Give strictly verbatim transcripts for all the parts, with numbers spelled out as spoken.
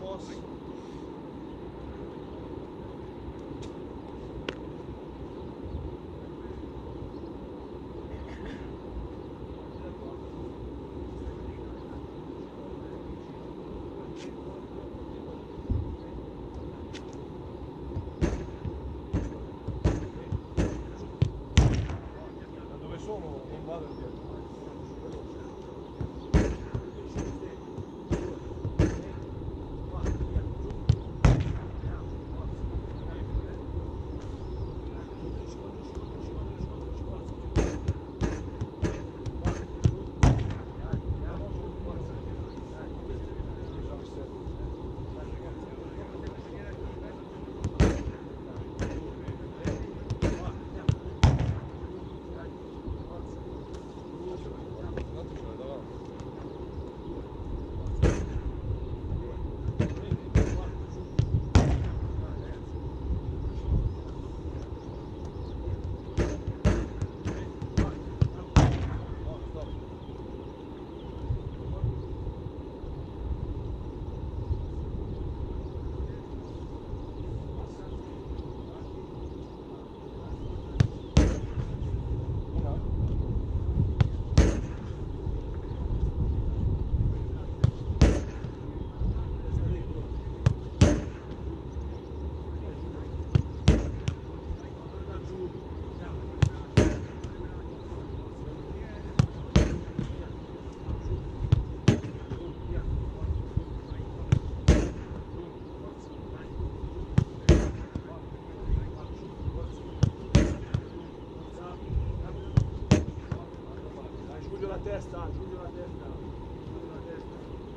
testa, giù la testa, giù la testa.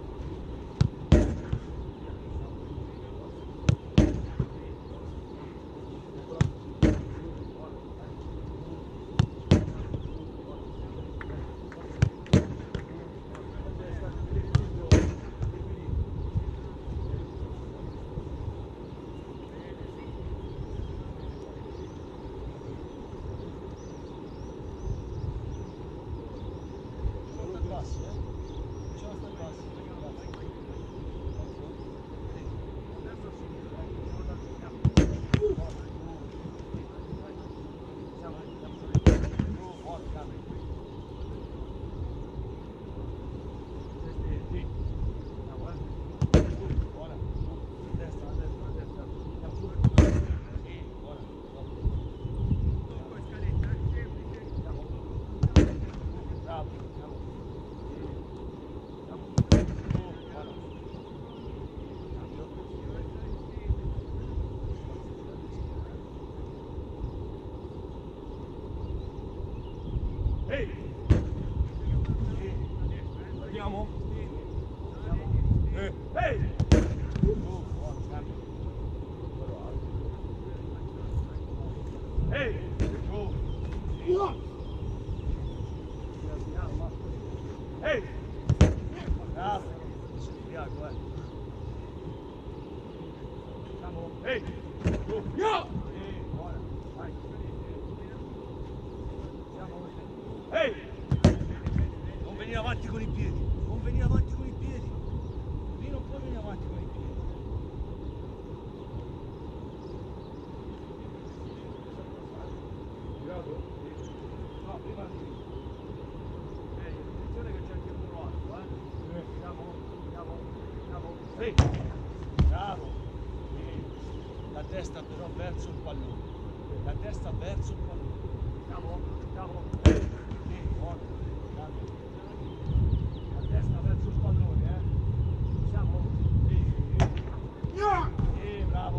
Ehi! Andiamo? Eh. Ehi! Ehi! Ehi! Bravo! Bianco, eh! Siamo... Ehi! Io! Buona, vai! Ehi! Non venire avanti con i piedi, non venire avanti con i piedi. Lì non puoi venire avanti con i piedi. Girato? No, prima di... Ehi, attenzione che c'è anche il muro alto, eh? Andiamo, andiamo, andiamo. Ehi! Bravo! La testa però verso il pallone. La testa verso il pallone. Andiamo, andiamo. Ehi! La testa verso il pallone, eh? Siamo? Sì. Sì, bravo!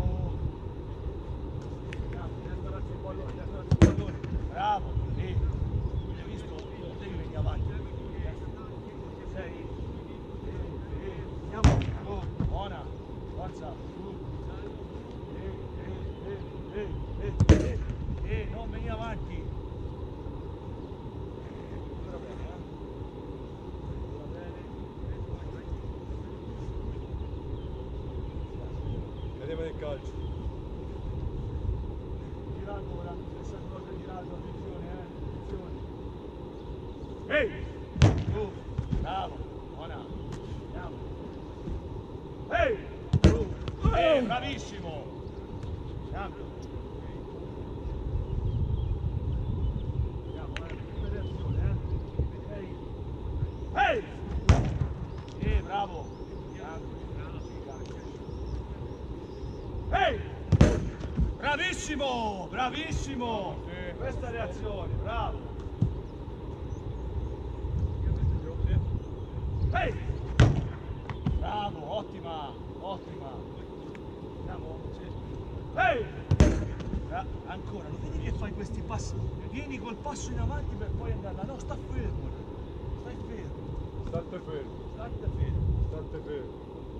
Bravo, testa verso il pallone, testa verso il pallone. Bravo! Sì. Quindi hai visto? Non devi venire avanti. Sei? Sì, sì. Andiamo! Oh, buona! Forza! Eh, eh, eh, eh, eh, non venire avanti! Cadeva del calcio. Girato ora, stessa cosa girato, attenzione, eh, attenzione. Ehi! Oh, bravo, buona, andiamo. Ehi! Eh, bravissimo! Cambio. Andiamo, eh. Che reazione, eh? Ehi! Eh, bravo! Ehi! Bravissimo! Bravissimo! Questa reazione, bravo! Ehi! Bravo, ottima, ottima! Andiamo? Sì. Ehi! Ah, ancora, non vedi che fai questi passi? Vieni col passo in avanti per poi andare là. No, sta fermo! Stai fermo! State fermo. State fermo! State fermo.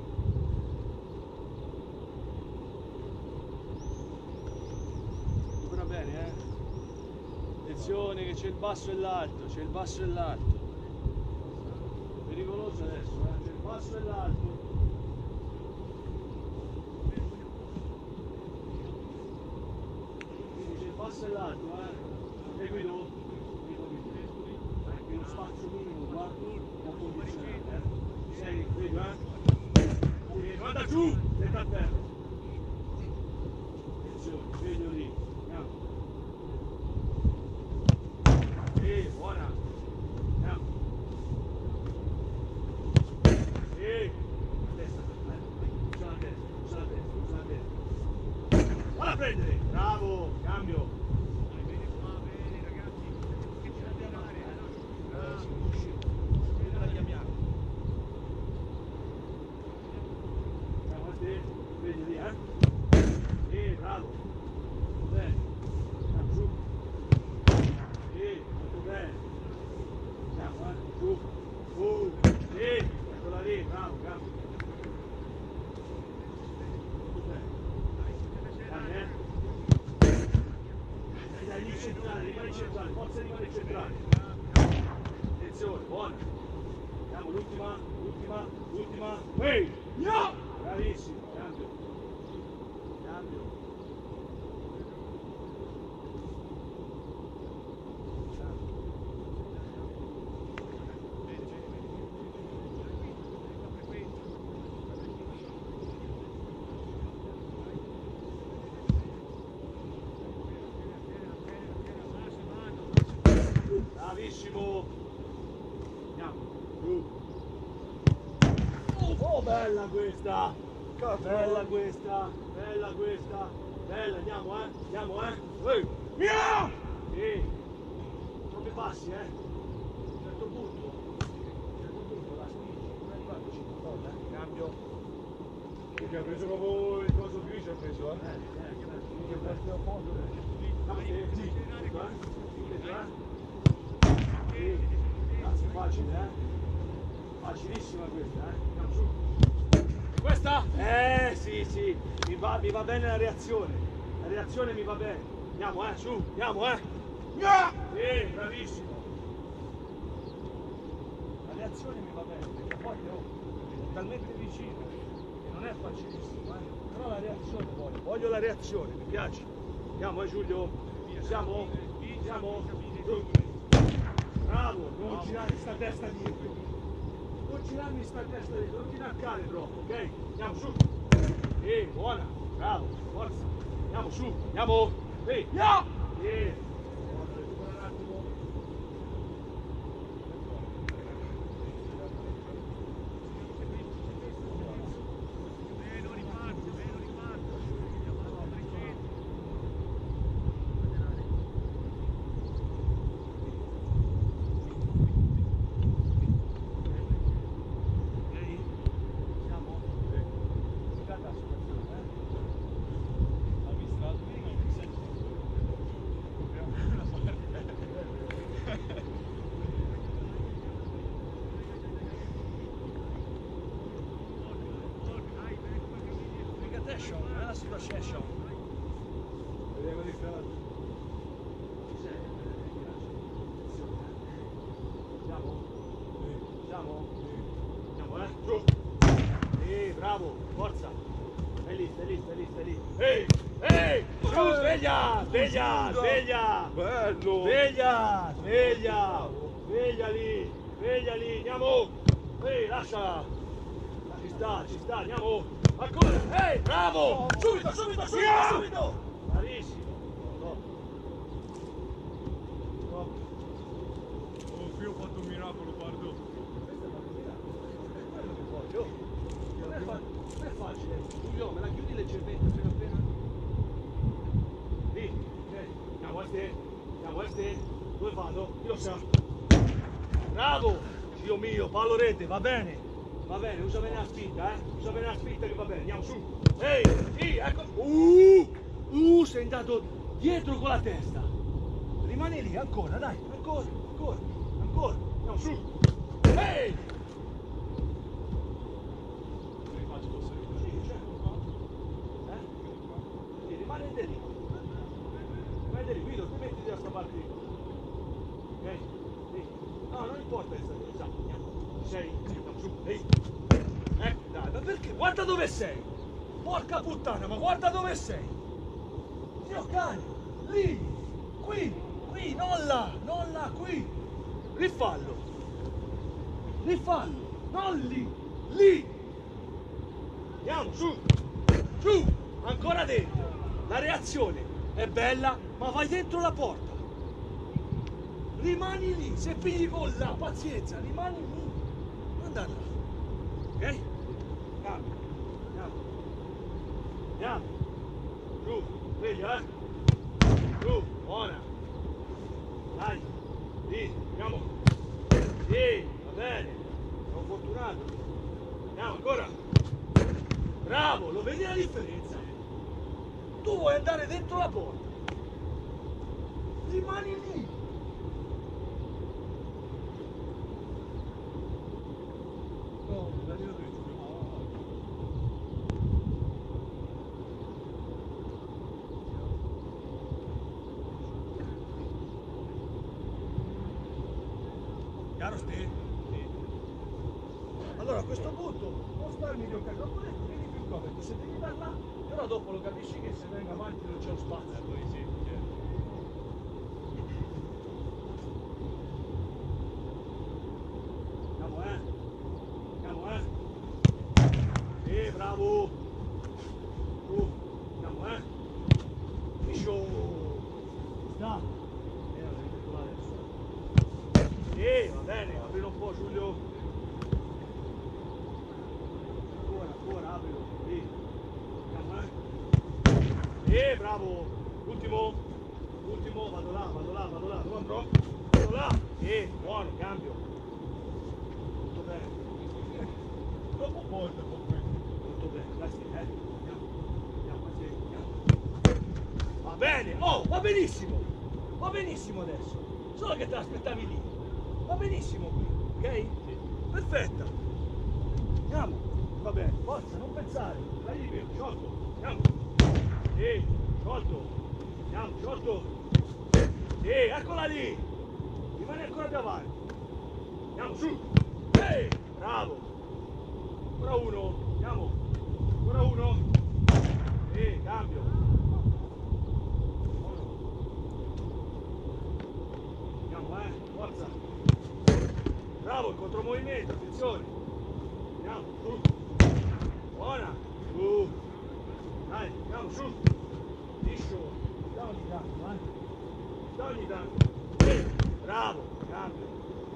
Ora bene, eh? Attenzione che c'è il basso e l'alto, c'è il basso e l'alto. Pericoloso adesso, eh? C'è il basso e l'alto. Quindi c'è il basso e l'alto, eh? E guido. Guido, guido. Anche uno spazio minimo qua, da posizionare, eh? Sei, vedo, eh? E guarda giù, testa a terra. Attenzione, vedo lì. Andiamo. E buona. Andiamo. E la testa, usa la testa, usa la testa, usa la testa. Valla a prendere, bravo, cambio. Bene qua, bene ragazzi, che ce l'abbiamo a fare, eh? Si conosce, la chiamiamo. Andiamo a te, vedi lì, eh? E bravo, bene, andiamo giù. E molto bene, andiamo, eh? Giù, uh, e eccola lì, bravo, cambio. Dai, dai, lì centrale, rimani centrale, forza rimane centrale. Attenzione, buona. Andiamo, l'ultima, l'ultima, l'ultima. Ehi! No! Bravissimo, cambio. Cambio. Bravissimo! Andiamo, giù! Oh, bella questa! Bella questa! Bella questa! Bella, andiamo, eh! Andiamo, eh! Ehi! Mia! Sì! Troppi passi, eh! A un certo punto, a un certo punto la spingi, non è arrivato cinquanta, eh! Cambio! Perché ha preso proprio il coso grigio, ha preso, eh? Eh, eh, che bello! Che bello a fondo, eh? Andiamo, sì, sì, tutto, eh! Tutto, eh! Grazie, facile, eh? Facilissima questa, eh? Andiamo su. E questa? Eh, sì, sì, mi va, mi va bene la reazione. La reazione mi va bene. Andiamo, eh, su, andiamo, eh. Sì, bravissimo. La reazione mi va bene, perché poi oh, è talmente vicino che non è facilissimo, eh? Però la reazione voglio, voglio la reazione, mi piace. Andiamo, eh, Giulio. Siamo? Siamo? Giù. Bravo, non girare sta testa dietro. Non girarmi sta testa dietro, non ti naccare troppo, ok? Andiamo su. Eh, buona, bravo, forza. Andiamo su, andiamo. Ehi, no! Eh. Recupera un attimo. Meno riparto, meno riparto. Andiamo a trecento. Non è la situazione. Vediamo di caso. Siamo? Siamo? Andiamo, eh? Giù! Sì, bravo, forza! Stai lì, stai lì, stai lì, stai lì. Ehi! Ehi! Giù, sveglia! Sveglia! Sveglia! Bello! Sveglia! Sveglia! Sveglia lì! Sveglia lì! Andiamo! Ehi, lasciala! Lasci sta, ci sta, andiamo! Ancora! Ehi, bravo! Subito, subito, subito, subito! Bravissimo! Top. Top. Oh, qui ho fatto un miracolo, guardo. Voglio. Non è, fa- non è facile. Giulio, me la chiudi leggermente appena appena? Lì, ok. Andiamo a te, andiamo a te. Dove vado? Io so. Bravo! Dio mio, pallo rete, va bene. Va bene, usa bene la spinta, eh. Usa bene la spinta che va bene. Andiamo su. Ehi, sì, ecco. Uh! Uh, sei andato dietro con la testa. Rimani lì, ancora, dai, ancora, ancora, ancora. Andiamo su. Ehi! Sì, certo. Eh? Sì, rimanete lì. Rimanete lì, Guido, ti metti da questa parte lì. Ok? Sì. No, non importa essere lì, esatto, andiamo. Ci sei? Sì, andiamo su. Ehi. Ecco, dai, ma perché? Guarda dove sei! Porca puttana, ma guarda dove sei! Dio cane! Lì! Qui! Qui! Non là! Non là! Qui! Rifallo! Rifallo! Non lì! Lì! Andiamo, su! Su! Ancora dentro! La reazione è bella, ma vai dentro la porta! Rimani lì! Se pigli con là, pazienza, rimani lì! Non andare là! Ok? Andiamo! Andiamo! Andiamo! Su! Sveglio, eh! Su! Buona! Dai! Lì! Andiamo! Sì! Va bene! Sono fortunato! Andiamo ancora! Bravo! Lo vedi la differenza? Tu vuoi andare dentro la porta! Rimani lì! No, la linea dritto. Chiaro ste? Sì. Allora a questo punto non starmi di occasione, oppure vieni più qua, perché se devi andare là, però dopo lo capisci che se venga avanti non c'è lo spazio. Eh, poi sì, certo. Andiamo, eh? Andiamo, eh? Sì, bravo! Su, andiamo, eh? Liscio! Sta! Eh, la devi mettere là adesso. Sì, va bene, aprilo un po', Giulio. Ancora, ancora, aprilo. Sì. Andiamo, eh? Sì, bravo! Ultimo! Ultimo, vado là, vado là, vado là. Dove andrò? Vado là! Sì, buono, cambio. Tutto bene. Dopo porta, un po' qui. Tutto bene, dai, sì, eh. Andiamo, andiamo, sì, andiamo. Va bene, oh, va benissimo. Va benissimo adesso. Solo che te l'aspettavi lì. Va benissimo qui, ok? Sì. Perfetta. Andiamo. Va bene, forza, non pensare. Dai libero, sciolto. Andiamo. Sì, sciolto. Andiamo, sciolto. Sì, eccola lì. Rimani ancora più avanti. Andiamo, su. Ehi, bravo. Ancora uno, andiamo, ancora uno, e cambio, andiamo eh, forza, bravo il contromovimento, attenzione, andiamo, su, buona, su, dai, andiamo su, liscio, da ogni tanto, eh, da ogni tanto, e, bravo, cambio.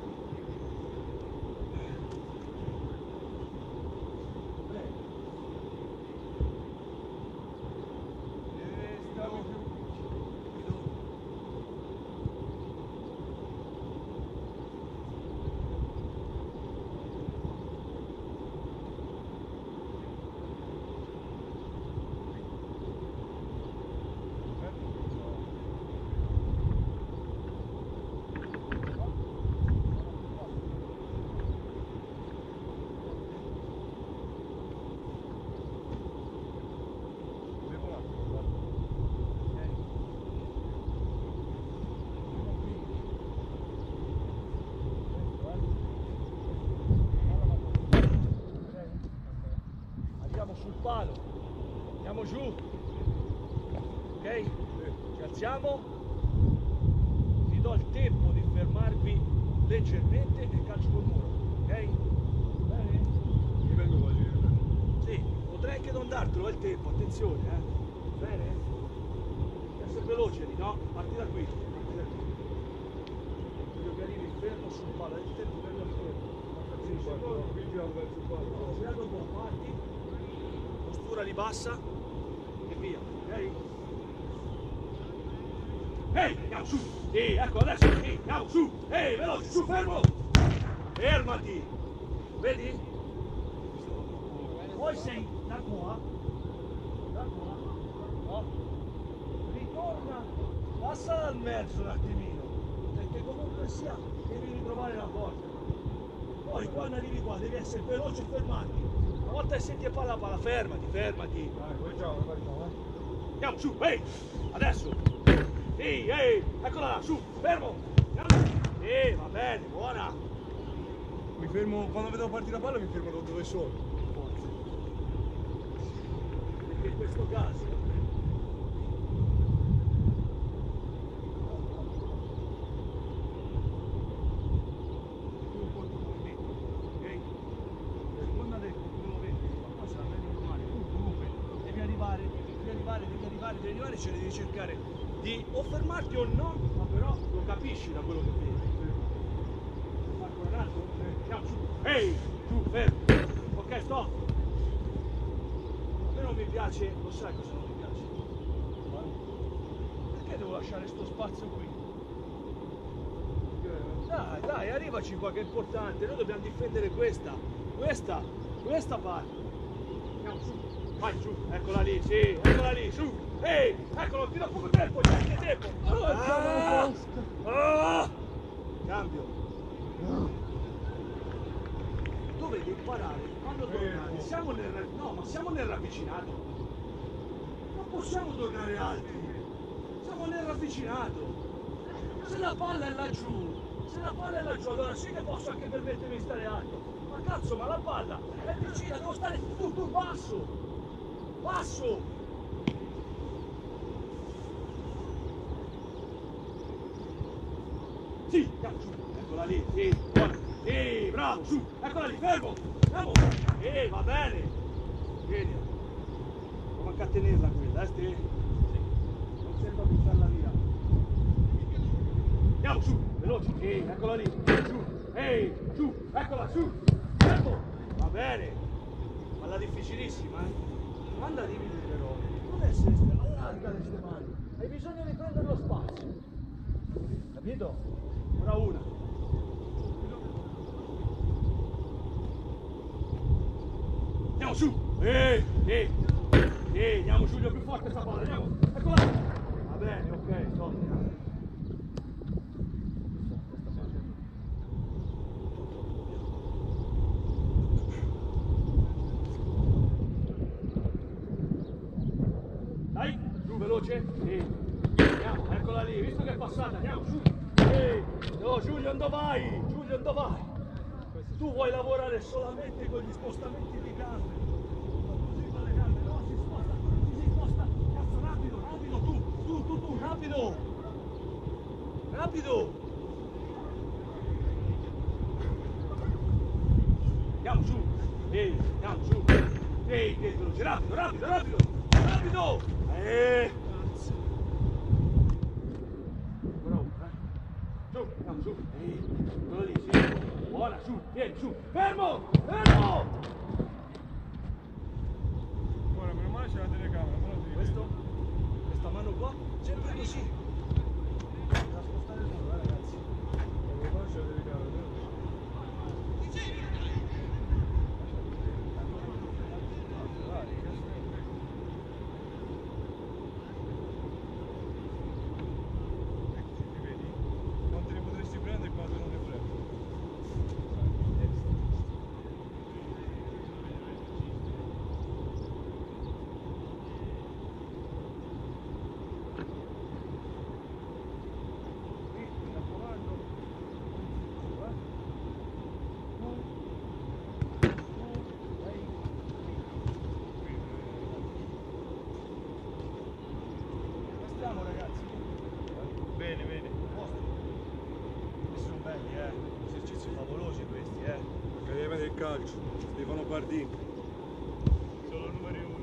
Sul palo, andiamo giù, ok? Ci alziamo, vi do il tempo di fermarvi leggermente e calcio col muro, ok? Bene? Io vengo quasi. neanche non dartelo, è il tempo, attenzione, eh. Bene? Devi essere veloce lì, no? Parti da qui, parti da qui. Voglio che arrivi fermo sul palo, è il tempo per lo fermo. Sì, guarda, qui giriamo verso il palco. Girando un po', parti, postura lì bassa e via, ok? Ehi, andiamo su! Sì, ecco adesso, sì, andiamo su! Ehi, veloce, su, fermo! Fermati! Vedi? Poi sei da qua, da qua, no? Ritorna, passa dal mezzo un attimino, perché comunque sia, devi ritrovare la porta. Poi quando arrivi qua devi essere veloce e fermarti. Una volta che senti e palla palla, fermati, fermati. Dai, facciamo, facciamo, eh. Andiamo su, ehi, adesso. Sì, ehi, eccola là, su, fermo. Andiamo. Sì, va bene, buona. Mi fermo, quando vedo partire la palla mi fermo da dove sono. Perché in questo caso tu un po' di movimento, ok? A seconda del movimento, ma sarà meglio normale. Tu comunque devi arrivare, devi arrivare, devi arrivare, devi arrivare, cioè devi cercare di o fermarti o no, ma però lo capisci da quello che vedi. Marco un altro? Andiamo su. Ehi, giù, fermo. Ok, stop. A me non mi piace, lo sai cosa non mi piace? Perché devo lasciare sto spazio qui? Dai, dai, arrivaci qua che è importante, noi dobbiamo difendere questa, questa, questa parte. Andiamo su, vai su, eccola lì, sì, eccola lì, su, ehi, eccolo, ti do poco tempo, c'è anche tempo. Ah, ah, cambio. Tu devi imparare, quando tornare, siamo nel, no, ma siamo nel ravvicinato. Non possiamo tornare alti, siamo nel ravvicinato. Se la palla è laggiù, se la palla è laggiù, allora sì che posso anche permettermi di stare alto. Ma cazzo, ma la palla è vicina, devo stare tu, tu, basso, basso. Sì, andiamo su, eccola lì, sì, buona, sì, bravo, su, eccola lì, fermo, fermo, sì, va bene, vedi, come manca a tenerla quella, eh, sì, non sembra buttarla via. Andiamo su, veloci, sì, eccola lì, su, ehi, su, eccola, su, fermo, va bene, ma la difficilissima, eh, quando arrivi però, non essere allarga le tue mani, hai bisogno di prendere lo spazio, capito? Ora una. Andiamo su! Ehi, ehi, ehi, andiamo Giulio, più forte sta palla, andiamo! Eccola! Va bene, ok, stop. Dai, giù veloce, ehi, andiamo, eccola lì, visto che è passata, andiamo su! Ehi, no Giulio, dove vai? Giulio, dove vai? Tu vuoi lavorare solamente con gli spostamenti di gambe. Così con le gambe, no, si sposta, si sposta. Cazzo, rapido, rapido, tu, tu, tu, tu, rapido. Rapido. Andiamo su. Ehi, andiamo su. Ehi, dietro, rapido, rapido, rapido. Rapido. Eh. Andiamo su, ehi, quello lì, sì, buona, su, vieni, su, fermo, fermo! Ora, meno male c'è la telecamera, però ti Questo, questa mano qua, sempre così. Da spostare il muro, eh, ragazzi. meno male c'è la telecamera, però. Bene, bene. Questi sono belli, eh. Esercizi favolosi questi, eh. Accademia del calcio, Stefano Pardini. Sono numeri uno.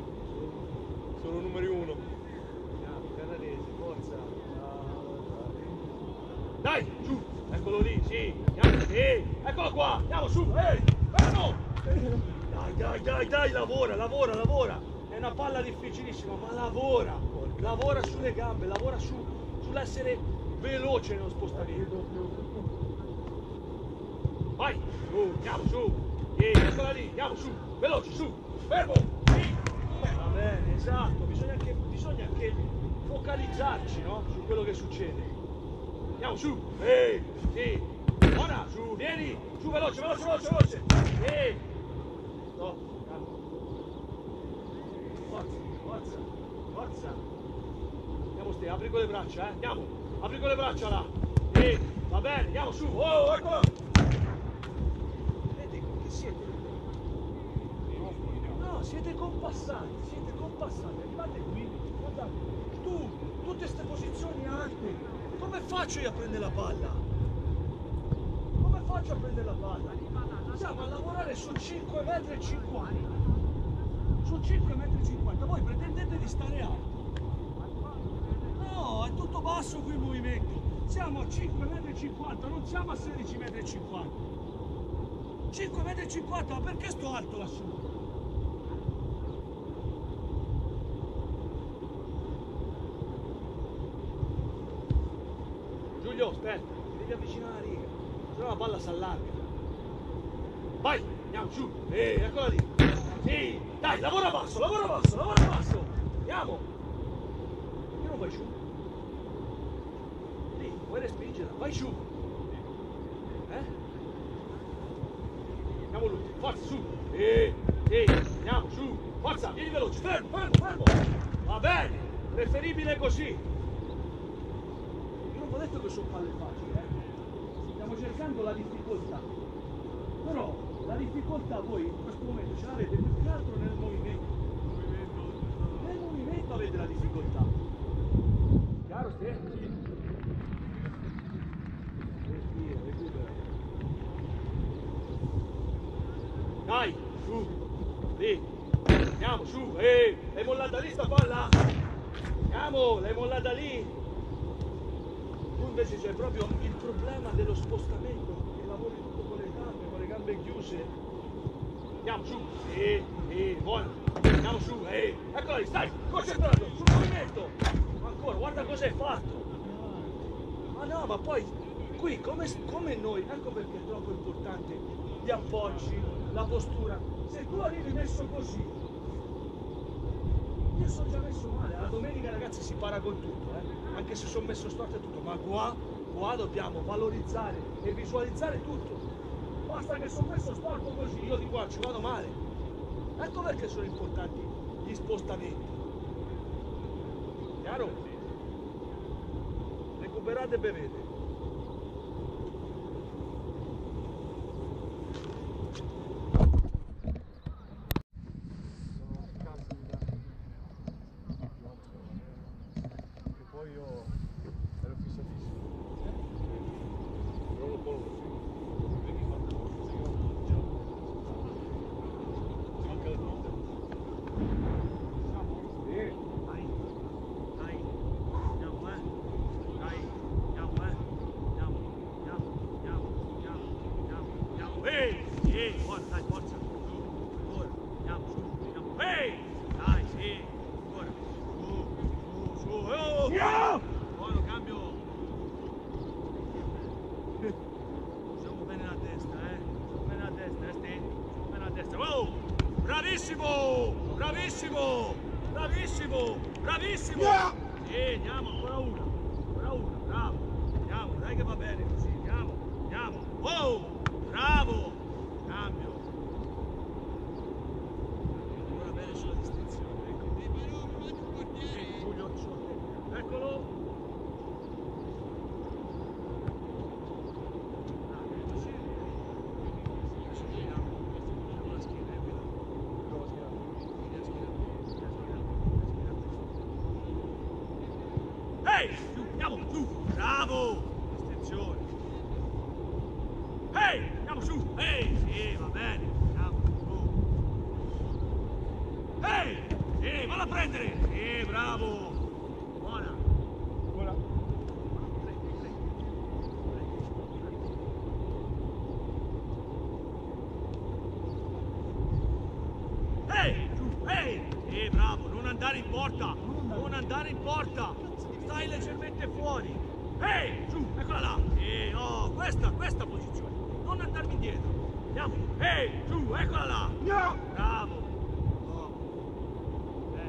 qua, andiamo su, ehi, fermo! Dai, dai, dai, dai, lavora, lavora, lavora. È una palla difficilissima, ma lavora. Lavora sulle gambe, lavora su, sull'essere veloce nello spostamento. Vai, su, andiamo su. Ehi, eccola lì, andiamo su, veloce, su, fermo. Sì. Va bene, esatto, bisogna anche, bisogna anche focalizzarci, no? Su quello che succede. Andiamo su, ehi, sì, buona, su, vieni, su, veloce, veloce, veloce, veloce. Ehi, no, calma. Forza, forza, forza. Andiamo ste, apri con le braccia, eh, andiamo, apri con le braccia là. Ehi, va bene, andiamo su, oh, eccola. Vedi che siete? No, siete compassati, siete compassati, arrivate qui, guardate, tu, tutte queste posizioni alte. Come faccio io a prendere la palla? Come faccio a prendere la palla? Siamo a lavorare su cinque metri e cinquanta. Su cinque metri e cinquanta. Voi pretendete di stare alto? No, è tutto basso qui il movimento. Siamo a cinque metri e cinquanta, non siamo a sedici metri e cinquanta. cinque metri e cinquanta, ma perché sto alto lassù? Giulio, aspetta, ti devi avvicinare alla riga, se no la palla si allarga. Vai, andiamo su, ehi, eccola lì. Sì, dai, lavora basso, lavora basso, lavora basso. Andiamo. Perché non vai su? Lì, vuoi respingerla, vai su. Eh? Andiamo lui, forza, su. Ehi, ehi, andiamo, su. Forza, vieni veloce, fermo, fermo, fermo. Va bene, preferibile così. Ho detto che sono palle facili, eh? Stiamo cercando la difficoltà, però la difficoltà voi in questo momento ce l'avete più che altro nel movimento. Nel movimento avete la difficoltà. Chiaro, sì? Respira, recupera. Dai, su, lì, andiamo, su, ehi, l'hai mollata lì sta palla? Andiamo, l'hai mollata lì? Invece c'è proprio il problema dello spostamento, che lavori tutto con le gambe, con le gambe chiuse. Andiamo su, sì, sì, buona, andiamo su, ehi, eccola lì, stai, concentrato, sul movimento. Ancora, guarda cosa hai fatto. Ma no, ma poi, qui, come, come noi, ecco perché è troppo importante gli appoggi, la postura. Se tu arrivi messo così, io sono già messo male, la domenica ragazzi si para con tutto, eh? Anche se sono messo storto e tutto, ma qua, qua dobbiamo valorizzare e visualizzare tutto. Basta che sono messo storto così, io di qua ci vado male. Ecco perché sono importanti gli spostamenti. Chiaro? Recuperate e bevete. Bravissimo! Bravissimo! Bravissimo! Bravissimo! Yeah! Sì, andiamo, ancora una. Ancora una, bravo. Andiamo, dai che va bene così. Andiamo, andiamo. Wow! Bravo! Cambio. Ancora bene sulla distinzione. Ecco. Sì, Giulio, eccolo. Ehi, andiamo su, bravo, estensione. Ehi, andiamo su, ehi, sì, va bene, andiamo su. Ehi, ehi, vado a prendere, sì, bravo, buona. Buona. Ehi! Eh, bravo, non andare in porta! Non andare in porta! Stai leggermente fuori! Ehi! Su, eccola là! Eh, oh, questa, questa posizione! Non andarmi indietro! Andiamo! Ehi! Su, eccola là! No! Bravo! Oh. Bene!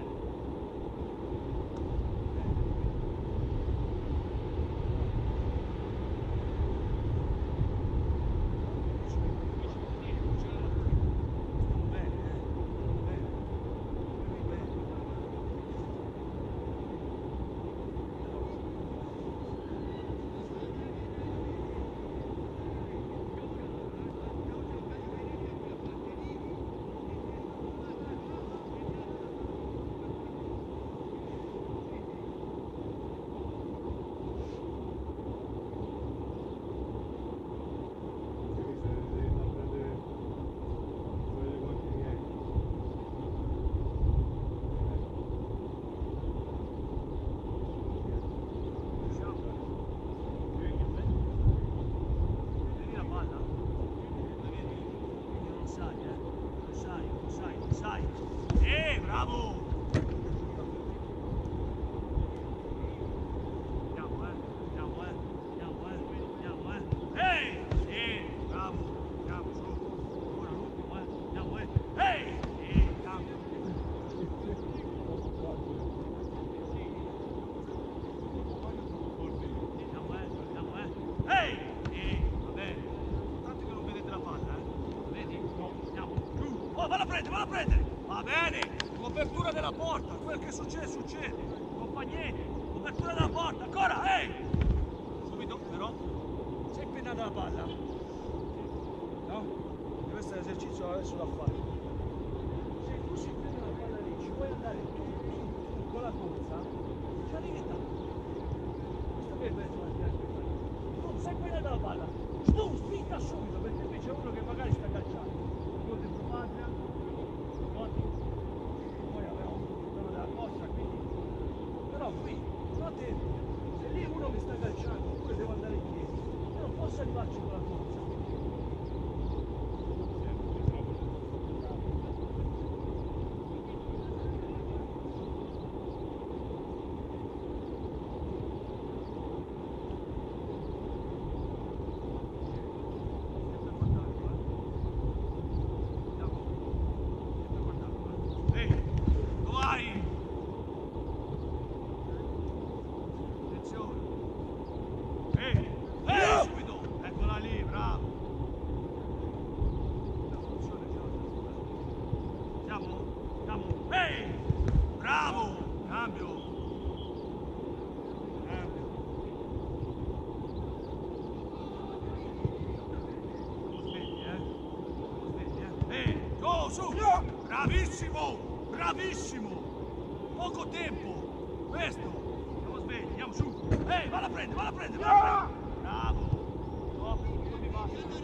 Eh, bravo! Andiamo, eh, andiamo, eh, andiamo, eh, andiamo, eh. Ehi! Eh, bravo! Andiamo, su. Ora l'ultimo, eh, andiamo, eh. Ehi! Eh, cambio. Andiamo, eh, andiamo, eh. Ehi! Eh, va bene. Tanto che non vedete la palla, eh. Vedi? No. Andiamo, giù. Oh, valla a prendere, valla a prendere! Va bene! Copertura della porta, quel che succede, succede. Compagnetti, copertura della porta, ancora, ehi! Subito, però, sei impennata la palla. No? Questo è l'esercizio adesso da fare. Se tu si impenna la palla lì, ci vuoi andare tu, tu con la corsa, ci arrivi tanto. Questo che è il mezzo da tirare per fare. Tu sei impennata la palla, tu spinta subito, perché invece uno che magari sta calciando. Con il tuo patria, poi abbiamo quello della costa, quindi però qui notate, se lì uno che sta calciando oppure devo andare indietro, io non posso arrivarci con la corsa. Su! Bravissimo! Bravissimo! Poco tempo! Questo! Siamo svegli, andiamo su! Ehi, valla a prendere, valla a prendere! Valla a prendere. Bravo! No, non mi basta!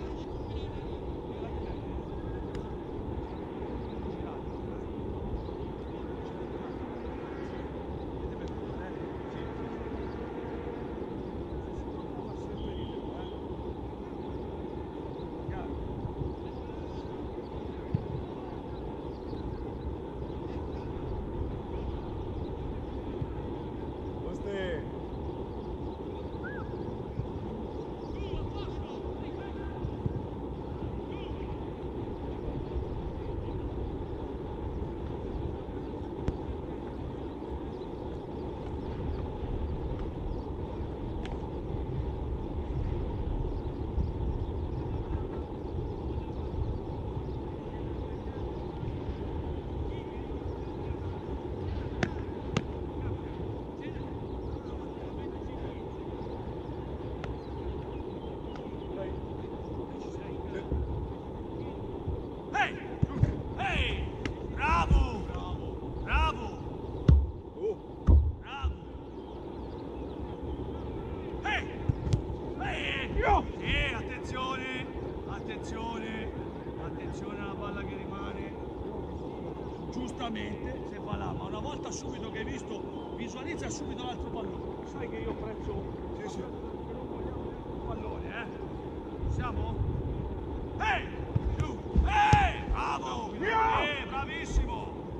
E attenzione, attenzione, attenzione alla palla che rimane. Giustamente se va là, ma una volta subito che hai visto, visualizza subito l'altro pallone. Sai che io prezzo sì, sì. Che non vogliamo un pallone, eh? Siamo? Ehi! Giù! Ehi! Bravo! Eh, bravissimo!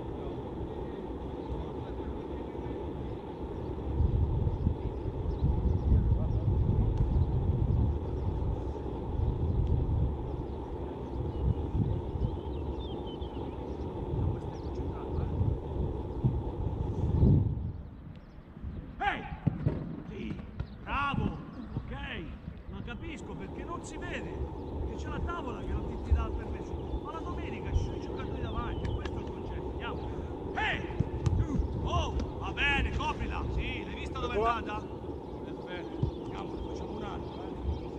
è andata? Perfetto, andiamo, facciamo un altro, eh.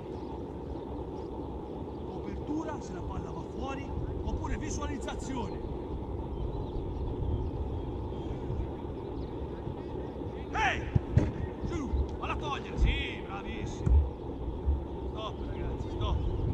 Copertura se la palla va fuori, oppure visualizzazione. Ehi! Giù, valla a togliere, sì, bravissimo. Stop ragazzi, stop.